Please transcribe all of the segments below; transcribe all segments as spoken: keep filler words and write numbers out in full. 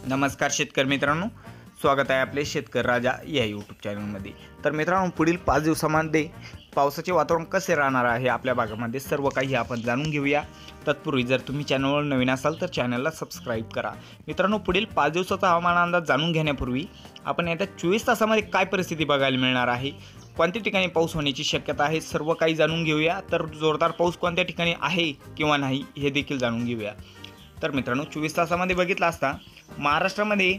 नमस्कार शेतकरी मित्रांनो, स्वागत आहे आपले शेतकरी राजा या यूट्यूब चॅनलमध्ये। तर मित्रांनो, पुढील पाच दिवसांमध्ये पावसाचे वातावरण कसे राहणार आहे आपल्या भागामध्ये सर्व काही आपण जाणून घेऊया। तत्पूर्वी जर तुम्ही चॅनलवर नवीन असाल तर चॅनलला सबस्क्राईब करा। मित्रांनो, पुढील पाच दिवसाचा हवामान अंदाज जाणून घेण्यापूर्वी आपण येत्या चोवीस तासामध्ये काय परिस्थिती बघायला मिळणार आहे, कोणत्या ठिकाणी पाऊस होण्याची शक्यता आहे, सर्व काही जाणून घेऊया। तर जोरदार पाऊस कोणत्या ठिकाणी आहे किंवा नाही हे देखील जाणून घेऊया। तर मित्रांनो, चोवीस तासामध्ये बघितलं असता महाराष्ट्रामध्ये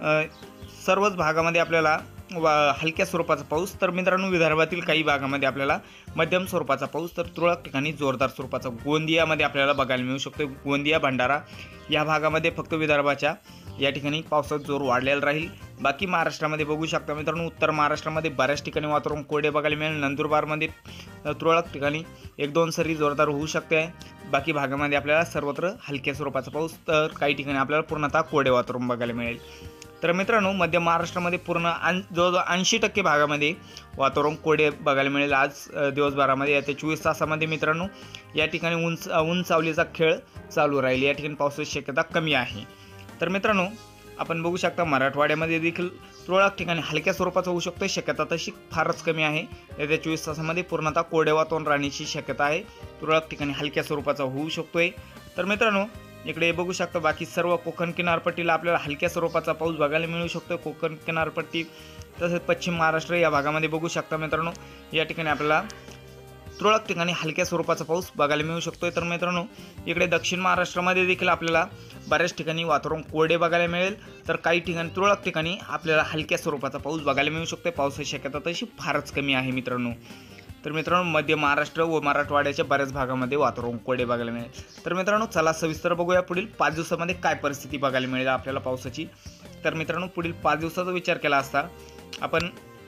सर्वच भागामध्ये आपल्याला हलक्या स्वरूपाचा पाऊस, तर मित्रांनो विदर्भातील काही भागामध्ये आपल्याला मध्यम स्वरूपाचा पाऊस, तर तुरळक ठिकाणी जोरदार स्वरूपाचा गोंदियामध्ये आपल्याला बघायला मिळू शकतो। गोंदिया भंडारा या भागामध्ये फक्त विदर्भाच्या या ठिकाणी पावसाचा जोर वाढलेला राहील। बाकी महाराष्ट्रामध्ये बघू शकता मित्रांनो, उत्तर महाराष्ट्रामध्ये बऱ्याच ठिकाणी वातावरण कोरडे बघायला मिळेल। नंदुरबारमध्ये तुरळक ठिकाणी एक दोन सरी जोरदार होऊ शकते। बाकी भागामध्ये आपल्याला सर्वत्र हलक्या स्वरूपाचा पाऊस, तर काही ठिकाणी आपल्याला पूर्णतः कोरडे वातावरण बघायला मिळेल। तर मित्रांनो, मध्य महाराष्ट्रामध्ये पूर्ण जवळजवळ ऐंशी टक्के भागामध्ये वातावरण कोरडे बघायला मिळेल। आज दिवसभरामध्ये येत्या चोवीस तासामध्ये मित्रांनो या ठिकाणी उंच उंच सावलीचा खेळ चालू राहील। या ठिकाणी पावसाची शक्यता कमी आहे। तर मित्रांनो, आपण बघू शकता मराठवाड्यामध्ये देखील तुरळक ठिकाणी हलक्या स्वरूपाचा होऊ शकतो, शक्यता तशी फारच कमी आहे। येत्या चोवीस तासामध्ये पूर्णतः कोरडे वातावरण राहण्याची शक्यता आहे, तुरळक ठिकाणी हलक्या स्वरूपाचा होऊ शकतोय। तर मित्रांनो, इकडे बघू शकता बाकी सर्व कोकण किनारपट्टीला आपल्याला हलक्या स्वरूपाचा पाऊस बघायला मिळू शकतो। कोकण किनारपट्टी तसेच पश्चिम महाराष्ट्र या भागामध्ये बघू शकता मित्रांनो, या ठिकाणी आपल्याला तुरळक ठिकाणी हलक्या स्वरूपाचा पाऊस बघायला मिळू शकतोय। तर मित्रांनो, इकडे दक्षिण महाराष्ट्रामध्ये देखील आपल्याला बऱ्याच ठिकाणी वातावरण कोरडे बघायला मिळेल, तर काही ठिकाणी तुरळक ठिकाणी आपल्याला हलक्या स्वरूपाचा पाऊस बघायला मिळू शकतो। पावसाची शक्यता तशी फारच कमी आहे मित्रांनो। तर मित्रांनो, मध्य महाराष्ट्र व मराठवाड्याच्या बऱ्याच भागामध्ये वातावरण कोरडे बघायला मिळेल। तर मित्रांनो, चला सविस्तर बघूया पुढील पाच दिवसामध्ये काय परिस्थिती बघायला मिळेल आपल्याला पावसाची। तर मित्रांनो, पुढील पाच दिवसाचा विचार केला असता आपण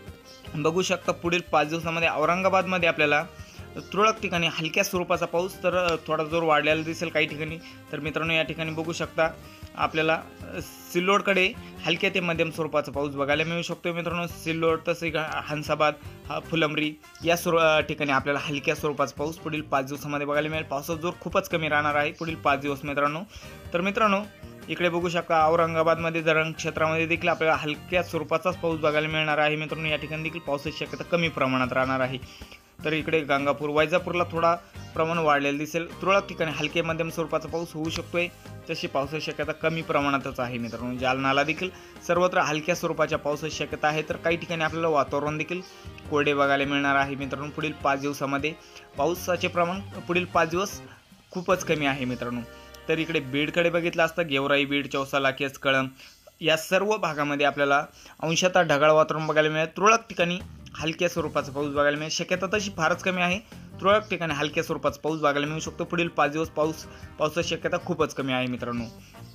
बघू शकता पुढील पाच दिवसामध्ये औरंगाबादमध्ये आपल्याला तुरळक ठिकाणी हलक्या स्वरूपाचा पाऊस, तर थोडा जोर वाढलेला दिसेल काही ठिकाणी। तर मित्रांनो, या ठिकाणी बघू शकता आपल्याला सिल्लोडकडे हलक्या ते मध्यम स्वरूपाचा पाऊस बघायला मिळू शकतो मित्रांनो। सिल्लोड तसे हंसाबाद हा फुलंब्री या स्वर ठिकाणी आपल्याला हलक्या स्वरूपाचा पाऊस पुढील पाच दिवसामध्ये बघायला मिळेल। पावसाचा जोर खूपच कमी राहणार आहे पुढील पाच दिवस मित्रांनो। तर मित्रांनो, इकडे बघू शकता औरंगाबादमध्ये धरण क्षेत्रामध्ये देखील आपल्याला हलक्या स्वरूपाचाच पाऊस बघायला मिळणार आहे मित्रांनो। या ठिकाणी देखील पावसाची शक्यता कमी प्रमाणात राहणार आहे। तर इकडे गंगापूर वैजापूरला थोडा प्रमाण वाढलेलं दिसेल, तुरळक ठिकाणी हलके मध्यम स्वरूपाचा पाऊस होऊ शकतोय, तशी पावसाची शक्यता कमी प्रमाणातच आहे मित्रांनो। जालनाला देखील सर्वत्र हलक्या स्वरूपाच्या पावसाची शक्यता आहे, तर काही ठिकाणी आपल्याला वातावरण देखील कोरडे बघायला मिळणार आहे मित्रांनो। पुढील पाच दिवसामध्ये पावसाचे प्रमाण पुढील पाच दिवस खूपच कमी आहे मित्रांनो। तर इकडे बीडकडे बघितलं असतं, गेवराई, बीड, चौसाला, केस, कळंब या सर्व भागामध्ये आपल्याला अंशतः ढगाळ वातावरण बघायला मिळेल। तुरळक ठिकाणी हलक्या स्वरूपाचा पाऊस बघायला मिळेल, शक्यता तशी फारच कमी आहे। तुरळक ठिकाणी हलक्या स्वरूपाचा पाऊस बघायला मिळू शकतो। पुढील पाच दिवस पाऊस पावसाची शक्यता खूपच कमी आहे मित्रांनो।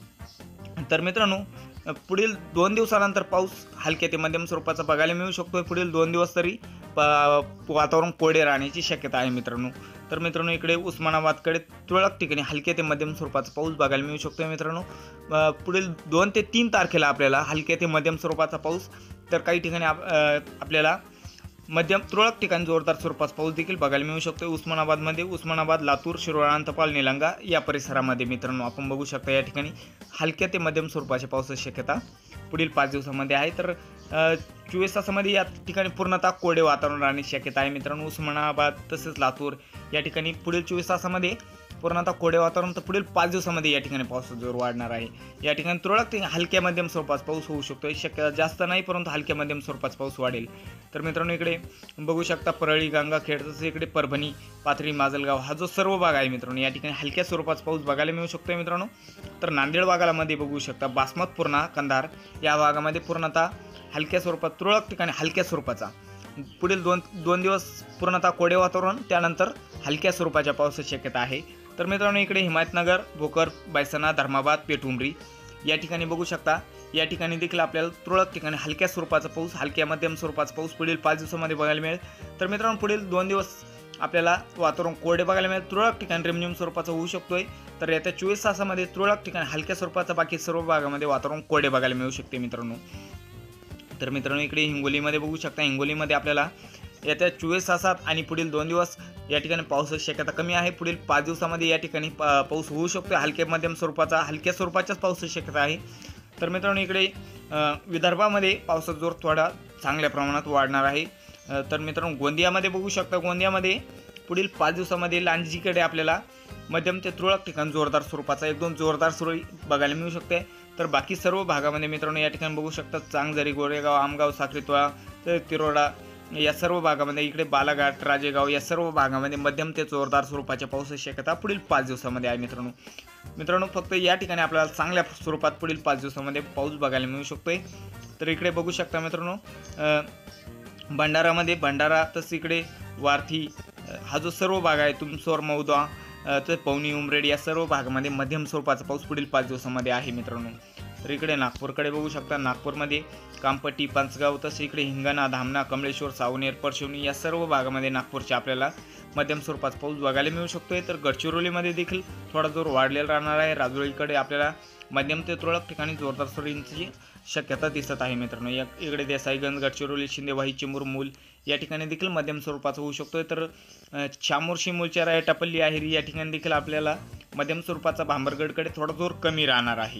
तर मित्रांनो, पुढील दोन दिवसानंतर पाऊस हलक्या ते मध्यम स्वरूपाचा बघायला मिळू शकतो। पुढील दोन दिवस तरी वातावरण कोरडे राहण्याची शक्यता आहे मित्रांनो। तर मित्रांनो, इकडे उस्मानाबादकडे तुरळक ठिकाणी हलक्या ते मध्यम स्वरूपाचा पाऊस बघायला मिळू शकतो मित्रांनो। पुढील दोन ते तीन तारखेला आपल्याला हलक्या ते मध्यम स्वरूपाचा पाऊस, तर काही ठिकाणी आपल्याला मध्यम तुरळक ठिकाणी जोरदार स्वरूपाचा पाऊस देखील बघायला मिळू शकतो। उस्मानाबादमध्ये उस्मानाबाद, लातूर, शिरोळ, अंतपाल, निलंगा या परिसरामध्ये मित्रांनो आपण बघू शकता या ठिकाणी हलक्या ते मध्यम स्वरूपाच्या पावसाची शक्यता पुढील पाच दिवसामध्ये आहे। तर चोवीस तासामध्ये या ठिकाणी पूर्णतः कोरडे वातावरण राहण्याची शक्यता आहे मित्रांनो। उस्मानाबाद तसेच लातूर या ठिकाणी पुढील चोवीस तासामध्ये पूर्णतः कोरडे वातावरण, तर पुढील पाच दिवसामध्ये या ठिकाणी पावसाचा जोर वाढणार आहे। या ठिकाणी तुरळक हलक्या मध्यम स्वरूपाचा पाऊस होऊ शकतो, शक्यता जास्त नाही परंतु हलक्या मध्यम स्वरूपाचा पाऊस वाढेल। तर मित्रांनो, इकडे बघू शकता परळी, गंगाखेड तसेच इकडे परभणी, पाथरी, माजलगाव हा जो सर्व भाग आहे मित्रांनो, या ठिकाणी हलक्या स्वरूपाचा पाऊस बघायला मिळू शकतो मित्रांनो। तर नांदेड भागामध्ये बघू शकता बासमत, पूर्णा, कंधार या भागामध्ये पूर्णतः हलक्या स्वरूपात तुरळक ठिकाणी हलक्या स्वरूपाचा पुढील दोन दोन दिवस पूर्णतः कोरडे वातावरण, त्यानंतर हलक्या स्वरूपाच्या पावसाची शक्यता आहे। तर मित्रांनो, इकडे हिमायतनगर, भोकर, बैसना, धर्माबाद, पेठुंबरी या ठिकाणी बघू शकता, या ठिकाणी देखील आपल्याला तुरळक ठिकाणी हलक्या स्वरूपाचा पाऊस, हलक्या मध्यम स्वरूपाचा पाऊस पुढील पाच दिवसामध्ये बघायला मिळेल। तर मित्रांनो, पुढील दोन दिवस आपल्याला वातावरण कोरडे बघायला मिळेल, तुरळक ठिकाणी रिमझिम स्वरूपाचा होऊ शकतोय। तर येत्या चोवीस तासामध्ये तुरळक ठिकाणी हलक्या स्वरूपाचा, बाकी सर्व भागामध्ये वातावरण कोरडे बघायला मिळू शकते मित्रांनो। तर मित्रांनो, इकडे हिंगोलीमध्ये बघू शकता, हिंगोलीमध्ये आपल्याला येत्या चोवीस तासात आणि पुढील दोन दिवस या ठिकाणी पावसाची शक्यता कमी आहे। पुढील पाच दिवसामध्ये या ठिकाणी पाऊस होऊ शकतो, हलक्या मध्यम स्वरूपाचा, हलक्या स्वरूपाच्याच पावसाची शक्यता आहे। तर मित्रांनो इकडे विदर्भामध्ये पावसाचा जोर थोडा चांगल्या प्रमाणात वाढणार आहे। तर मित्रांनो गोंदियामध्ये बघू शकता, गोंदियामध्ये पुढील पाच दिवसामध्ये लांजीकडे आपल्याला मध्यम ते तुरळक ठिकाणी जोरदार स्वरूपाचा एक दोन जोरदार सुरू बघायला मिळू शकते। तर बाकी सर्व भागामध्ये मित्रांनो या ठिकाणी बघू शकता चांगझरी, गोरेगाव, आमगाव, साखरीतोळा, तर तिरोडा या सर्व भागामध्ये, इकडे बालाघाट, राजेगाव या सर्व भागामध्ये मध्यम ते जोरदार स्वरूपाच्या पावसाची शक्यता पुढील पाच दिवसामध्ये आहे मित्रांनो। मित्रांनो फक्त या ठिकाणी आपल्याला चांगल्या स्वरूपात पुढील पाच दिवसामध्ये पाऊस बघायला मिळू शकतोय। तर इकडे बघू शकता मित्रांनो भंडारामध्ये भंडारा, तसं इकडे वारथी हा जो सर्व भाग आहे, तुमसोर, मौदा, तर पवनी, उमरेड या सर्व भागामध्ये मध्यम स्वरूपाचा पाऊस पुढील पाच दिवसामध्ये आहे मित्रांनो। तर इकडे नागपूरकडे बघू शकता, नागपूरमध्ये कामपट्टी, पांचगाव, तसे इकडे हिंगणा, धामणा, कमळेश्वर, सावनेर, परशिवनी या सर्व भागामध्ये नागपूरच्या आपल्याला मध्यम स्वरूपाचा पाऊस बघायला मिळू शकतोय। तर गडचिरोलीमध्ये देखील थोडा जोर वाढलेला राहणार आहे। राजुरीकडे आपल्याला मध्यम ते तुरळक ठिकाणी जोरदार सरींची शक्यता दिसत आहे मित्रांनो। या इकडे देसाईगंज, गडचिरोली, शिंदेवाही, चिमूर, मूल या ठिकाणी देखील मध्यम स्वरूपाचा होऊ शकतोय। तर चामोर्शी, मूलचेरा, एटापल्ली, आहेरी या ठिकाणी देखील आपल्याला मध्यम स्वरूपाचा भांबरगडकडे थोडा जोर कमी राहणार आहे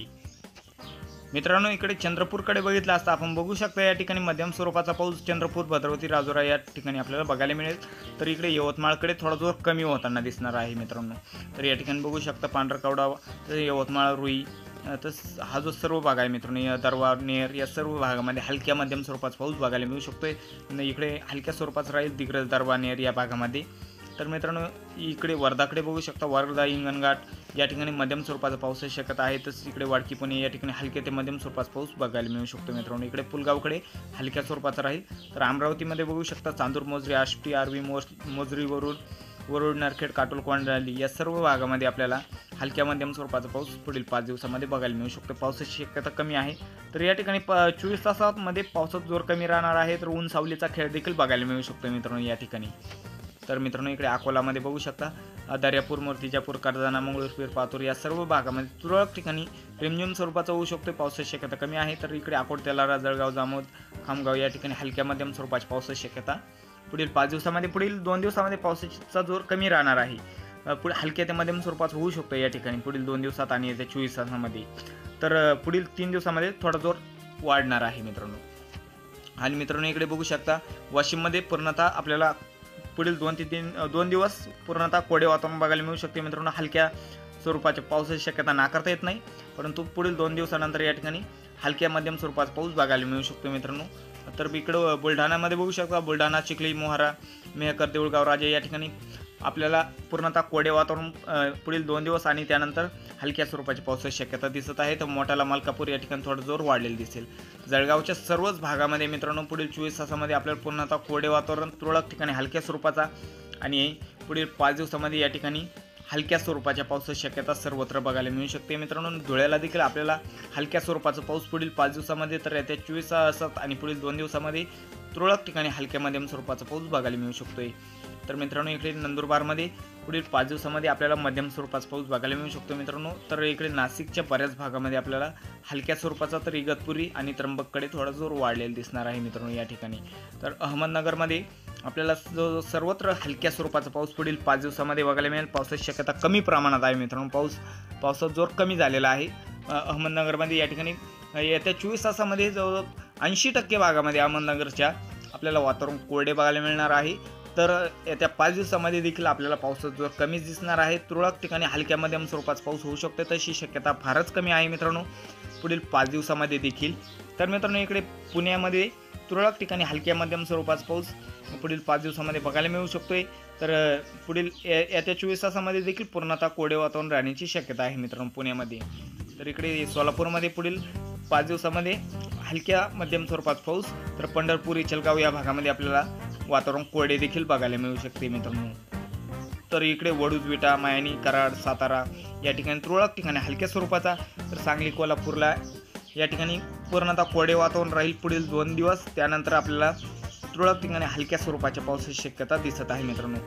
मित्रांनो। इकडे चंद्रपूरकडे बघितलं असता आपण बघू शकता या ठिकाणी मध्यम स्वरूपाचा पाऊस चंद्रपूर, भद्रावती, राजुरा या ठिकाणी आपल्याला बघायला मिळेल। तर इकडे यवतमाळकडे थोडा जोर कमी होताना दिसणार आहे मित्रांनो। तर या ठिकाणी बघू शकता पांढरकवडा, यवतमाळ, रुई, तर हा जो सर्व भाग आहे मित्रांनो, दरवा, नेर या सर्व भागामध्ये हलक्या मध्यम स्वरूपाचा पाऊस बघायला मिळू शकतोय। इकडे हलक्या स्वरूपाचा राहील दिग्रज, दरवा, नेर या भागामध्ये। तर मित्रांनो इकडे वर्धाकडे बघू शकता, वर्धा, हिंगणघाट या ठिकाणी मध्यम स्वरूपाचा पावसाची शक्यता आहे। तसंच इकडे वाडकी, पुणे या ठिकाणी हलक्या ते मध्यम स्वरूपाचा पाऊस बघायला मिळू शकतो मित्रांनो। इकडे पुलगावकडे हलक्या स्वरूपाचा राहील। तर अमरावतीमध्ये बघू शकता चांदूर, मोजरी, आष्टी, आर्वी, मोज मोजरी, वरुड, वरुड, नरखेड, काटोल, कोंडाली या सर्व भागामध्ये आपल्याला हलक्या मध्यम स्वरूपाचा पाऊस पुढील पाच दिवसामध्ये बघायला मिळू शकतो। पावसाची शक्यता कमी आहे। तर या ठिकाणी प चोवीस तासामध्ये पावसाचा जोर कमी राहणार आहे। तर ऊन सावलीचा खेळ देखील बघायला मिळू शकतो मित्रांनो या ठिकाणी। तर मित्रांनो इकडे अकोलामध्ये बघू शकता दर्यापूर, मूर्तिजापूर, कर्जाना, मंगळूरपीर, पातूर या सर्व भागामध्ये तुरळक ठिकाणी रिमझिम स्वरूपाचा होऊ शकतो। पावसाची शक्यता कमी आहे। तर इकडे अकोट, तेलारा, जळगाव, जामोद, खामगाव या ठिकाणी हलक्या मध्यम स्वरूपाची पावसाची शक्यता पुढील पाच दिवसामध्ये पुढील दोन दिवसामध्ये पावसाचा जोर कमी राहणार आहे। पुढे हलक्या ते मध्यम स्वरूपाचं होऊ शकतो या ठिकाणी पुढील दोन दिवसात आणि येत्या चोवीस तासामध्ये। तर पुढील तीन दिवसामध्ये थोडा जोर वाढणार आहे मित्रांनो। आणि मित्रांनो इकडे बघू शकता वाशिममध्ये पूर्णतः आपल्याला पुढील दोन ते तीन दोन दिवस पूर्णतः कोरडे वातावरण बघायला मिळू शकते मित्रांनो। हलक्या स्वरूपाच्या पावसाची शक्यता नाकारता येत नाही, परंतु पुढील दोन दिवसानंतर या ठिकाणी हलक्या मध्यम स्वरूपाचा पाऊस बघायला मिळू शकतो मित्रांनो। तर इकडं बुलढाण्यामध्ये बघू शकता, बुलढाणा, चिखली, मोहारा, मेहकर, देऊळगाव, राजे या ठिकाणी आपल्याला पूर्णतः कोरडे वातावरण पुढील दोन दिवस आणि त्यानंतर हलक्या स्वरूपाची पावसाची शक्यता दिसत आहे। तर मोठाला, मलकापूर या ठिकाणी थोडं जोर वाढलेलं दिसेल। जळगावच्या सर्वच भागामध्ये मित्रांनो पुढील चोवीस तासामध्ये आपल्याला पूर्णतः कोरडे वातावरण, तुरळक ठिकाणी हलक्या स्वरूपाचा आणि पुढील पाच दिवसामध्ये या ठिकाणी हलक्या स्वरूपाच्या पावसाची शक्यता सर्वत्र बघायला मिळू शकते मित्रांनो। धुळ्याला देखील आपल्याला हलक्या स्वरूपाचा पाऊस पुढील पाच दिवसामध्ये, तर येत्या चोवीस तासात आणि पुढील दोन दिवसामध्ये तुरळक ठिकाणी हलक्या मध्यम स्वरूपाचा पाऊस बघायला मिळू शकतोय। तर मित्रांनो इकडे नंदुरबारमध्ये पुढील पाच दिवसामध्ये आपल्याला मध्यम स्वरूपाचा पाऊस बघायला मिळू शकतो मित्रांनो। तर इकडे नाशिकच्या बऱ्याच भागामध्ये आपल्याला हलक्या स्वरूपाचा, तर इगतपुरी आणि त्र्यंबककडे थोडा जोर वाढलेला दिसणार आहे मित्रांनो या ठिकाणी। तर अहमदनगरमध्ये आपल्याला जो सर्वत्र हलक्या स्वरूपाचा पाऊस पुढील पाच दिवसामध्ये बघायला मिळेल। पावसाची शक्यता कमी प्रमाणात आहे मित्रांनो। पाऊस पावसाचा जोर कमी झालेला आहे अहमदनगरमध्ये या ठिकाणी। येत्या चोवीस तासामध्ये जवळ ऐंशी टक्के भागामध्ये अहमदनगरच्या आपल्याला वातावरण कोरडे बघायला मिळणार आहे। तर येत्या पाच दिवसामध्ये देखील आपल्याला पावसाचा जोर कमीच दिसणार आहे। तुरळक ठिकाणी हलक्या मध्यम स्वरूपाचा पाऊस होऊ शकतो, तशी शक्यता फारच कमी आहे मित्रांनो पुढील पाच दिवसामध्ये देखील। तर मित्रांनो इकडे पुण्यामध्ये तुरळक ठिकाणी हलक्या मध्यम स्वरूपाचा पाऊस पुढील पाच दिवसामध्ये बघायला मिळू शकतोय। तर पुढील येत्या चोवीस तासामध्ये देखील पूर्णतः कोरडे वातावरण राहण्याची शक्यता आहे मित्रांनो पुण्यामध्ये। तर इकडे सोलापूरमध्ये पुढील पाच दिवसामध्ये हलक्या मध्यम स्वरूपाचा पाऊस, तर पंढरपूर, इचलगाव या भागामध्ये आपल्याला वातावरण कोरडे देखील बघायला मिळू शकते मित्रांनो। तर इकडे वडूज, विटा, मायानी, कराड, सातारा या ठिकाणी तुरळक ठिकाणी हलक्या स्वरूपाचा, तर सांगली, कोल्हापूरला या ठिकाणी पूर्णतः कोरडे वातावरण राहील पुढील दोन दिवस। त्यानंतर आपल्याला तुरळक ठिकाणी हलक्या स्वरूपाच्या पावसाची शक्यता दिसत आहे मित्रांनो।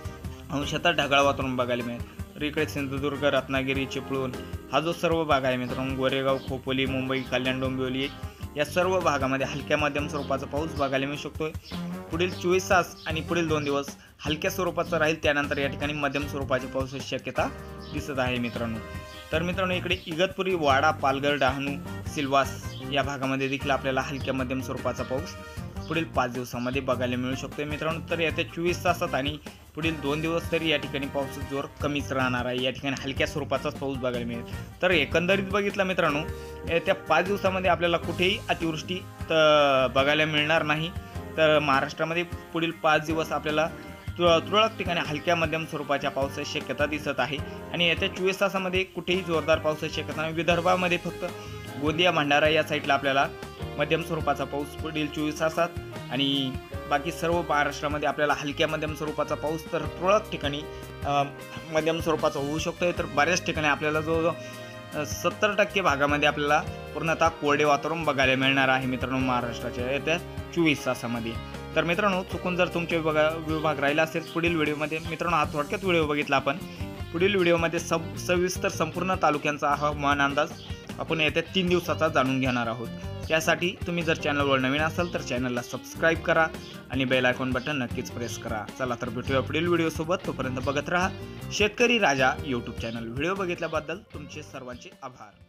अंशतः ढगाळ वातावरण बघायला मिळेल। तर इकडे सिंधुदुर्ग, रत्नागिरी, चिपळूण हा जो सर्व भाग आहे मित्रांनो, गोरेगाव, खोपोली, मुंबई, कल्याण, डोंबिवली या सर्व भागामध्ये हलक्या मध्यम स्वरूपाचा पाऊस बघायला मिळू शकतोय पुढील चोवीस तास आणि पुढील दोन दिवस हलक्या स्वरूपाचा राहील। त्यानंतर या ठिकाणी मध्यम स्वरूपाच्या पावसाची शक्यता दिसत आहे मित्रांनो। तर मित्रांनो इकडे इगतपुरी, वाडा, पालघर, डहाणू, सिल्वास या भागामध्ये देखील आपल्याला हलक्या मध्यम स्वरूपाचा पाऊस पुढील पाच दिवसामध्ये बघायला मिळू शकतो मित्रांनो। तर येत्या चोवीस तासात आणि पुढील दोन दिवस तरी या ठिकाणी पावसाचा जोर कमीच राहणार आहे। या ठिकाणी हलक्या स्वरूपाचाच पाऊस बघायला मिळेल। तर एकंदरीत बघितलं मित्रांनो, येत्या पाच दिवसामध्ये आपल्याला कुठेही अतिवृष्टी बघायला मिळणार नाही। तर महाराष्ट्रामध्ये पुढील पाच दिवस आपल्याला तुरळक ठिकाणी हलक्या मध्यम स्वरूपाच्या पावसाची शक्यता दिसत आहे आणि येत्या चोवीस तासामध्ये कुठेही जोरदार पावसाची शक्यता नाही। विदर्भामध्ये फक्त गोंदिया भंडारा या साईडला आपल्याला मध्यम स्वरूपाचा पाऊस पुढील चोवीस तासात आणि बाकी सर्व महाराष्ट्रामध्ये आपल्याला हलक्या मध्यम स्वरूपाचा पाऊस तर तुरळक ठिकाणी मध्यम स्वरूपाचा होऊ शकतो। तर बऱ्याच ठिकाणी आपल्याला जो सत्तर टक्के भागामध्ये आपल्याला पूर्णतः कोरडे वातावरण बघायला मिळणार आहे मित्रांनो महाराष्ट्राच्या येत्या चोवीस तासामध्ये। तर मित्रांनो, चुकून जर तुमचे विभाग राहिला असेल पुढील व्हिडिओमध्ये मित्रांनो, हा थोडक्यात व्हिडिओ बघितला आपण। पुढील व्हिडिओमध्ये सब सविस्तर संपूर्ण तालुक्यांचा हवामान अंदाज आपण येत्या तीन दिवसाचा जाणून घेणार आहोत। त्यासाठी तुम्ही जर चॅनलवर नवीन असाल तर चॅनलला सबस्क्राईब करा आणि बेल आयकॉन बटन नक्कीच प्रेस करा। चला तर भेटूया पुढील व्हिडिओसोबत, तोपर्यंत बघत राहा शेतकरी राजा यूट्यूब चॅनल। व्हिडिओ बघितल्याबद्दल तुमचे सर्वांचे आभार।